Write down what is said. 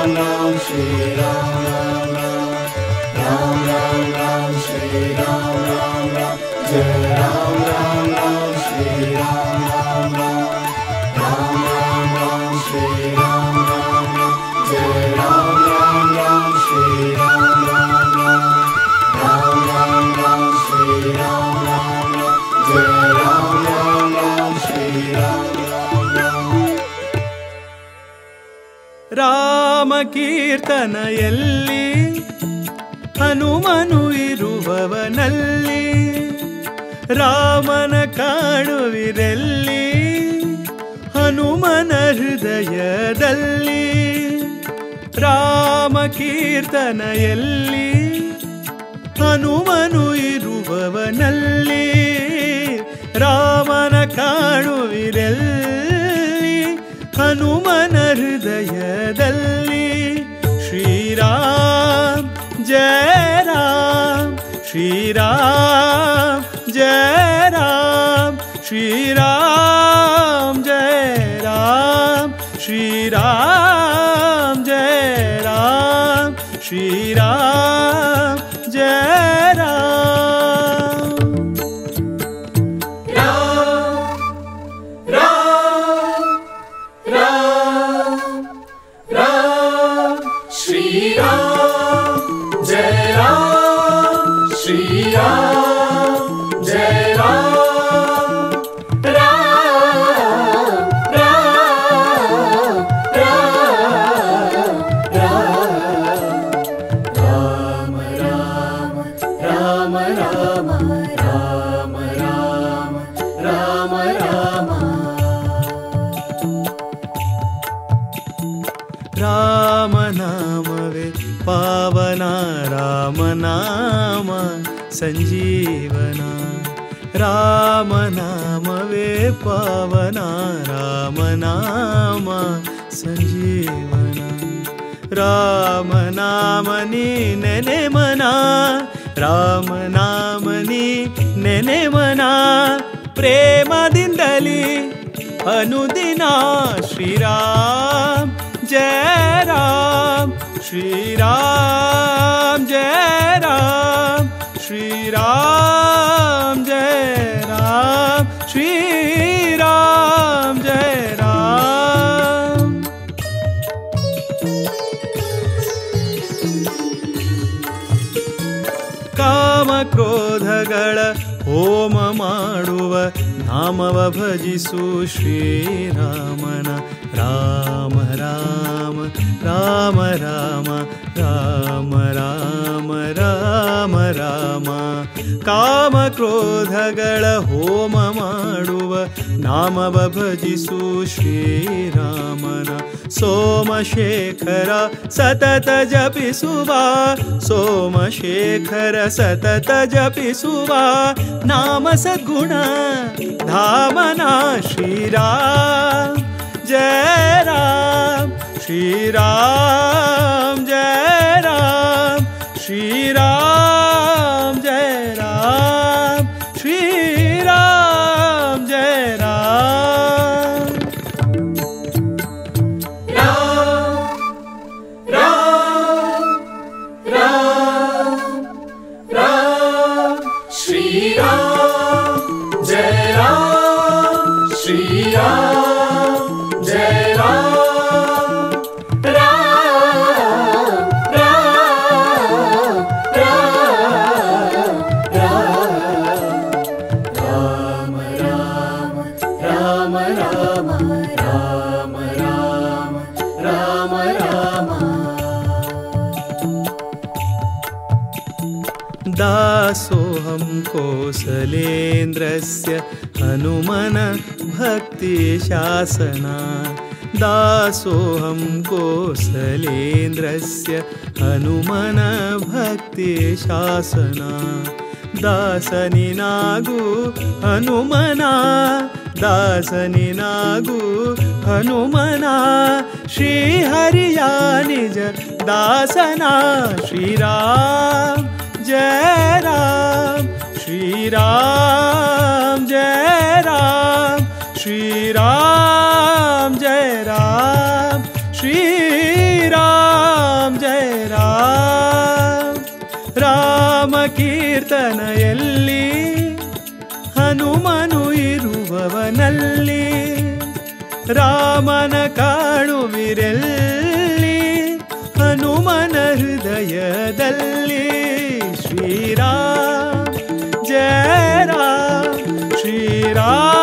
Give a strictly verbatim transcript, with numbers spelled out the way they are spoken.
राम श्री राम राम राम राम राम श्री राम राम राम जय राम राम राम श्री राम राम राम राम राम राम श्री राम राम राम जय राम राम राम श्री राम राम राम राम राम राम श्री राम राम राम जय राम राम राम श्री राम राम राम ರಾಮ ಕೀರ್ತನೆಯಲ್ಲಿ ಹನುಮನು ಇರುವವನಲ್ಲಿ ರಾಮನ ಕಾಣುವಿರೆಲ್ಲಿ ಹನುಮನ ಹೃದಯದಲ್ಲಿ ರಾಮ ಕೀರ್ತನೆಯಲ್ಲಿ ಹನುಮನು ಇರುವವನಲ್ಲಿ ರಾಮನ ಕಾಣುವಿರೆಲ್ಲಿ ಹನುಮನ ಹೃದಯದಲ್ಲಿ ಶ್ರೀರಾಮ್ ಜಯ ರಾಮ್ ಶ್ರೀರಾಮ್ ಜಯ ರಾಮ್ ಶ್ರೀರಾಮ್ ಜಯ ರಾಮ್ ಶ್ರೀರಾಮ್ ಜಯ ರಾಮ್ ಶ್ರೀರಾಮ್ ಜಯ ರಾಮ್ ರಾಮನಾಮವೇ ಪಾವನ ರಾಮನಾಮ ಸಂಜೀವನ ರಾಮನಾಮವೇ ಪಾವನ ರಾಮನಾಮ ಸಂಜೀವನ ರಾಮನಾಮನಿ ನೆನೆ ಮನ ರಾಮನಾಮನಿ ನೆನೆ ಮನ ಪ್ರೇಮದಿಂದಲಿ ಅನುದಿನ ಶ್ರೀರಾಮ್ जय राम श्री राम जय राम श्री राम जय राम श्री राम जय राम काम क्रोधಗಳ ಹೋಮ ಮಾಡುವ ನಾಮವ ಭಜಿಸು ಶ್ರೀರಾಮನ ರಾಮ ರಾಮ ರಾಮ ರಾಮ ರಾಮ ರಾಮ ರಾಮ ರಾಮ ಕಾಮ ಕ್ರೋಧಗಳ ಹೋಮ ಮಾಡುವ ನಾಮವ ಭಜಿಸು ಶ್ರೀರಾಮನ ಸೋಮಶೇಖರ ಸತತ ಜಪಿಸುವ ಸೋಮಶೇಖರ ಸತತ ಜಪಿಸುವ ನಾಮ ಸದ್ಗುಣ ಧಾಮನ ಶ್ರೀರಾಮ್ जय राम श्री राम जय राम श्री राम जय राम श्री राम जय राम राम राम राम राम श्री राम जय राम श्री राम दासोऽहं कोसलेन्द्रस्य हनुमन भक्तिशासना दासोऽहं कोसलेन्द्रस्य हनुमन भक्तिशासना दासनिनागु हनुमना दासनिनागु हनुमना श्रीहरिय निज दासना श्रीराम जय राम श्री राम जय राम श्री राम जय राम श्री राम ಕಂದನ ಎಲ್ಲಿ ಹನುಮನು ಇರುವವನಲ್ಲಿ ರಾಮನ ಕಾಣುವಿರೆಲ್ಲಿ ಹನುಮನ ಹೃದಯದಲ್ಲಿ ಶ್ರೀರಾಮ್ ಜಯ ರಾಮ್ ಶ್ರೀರಾಮ್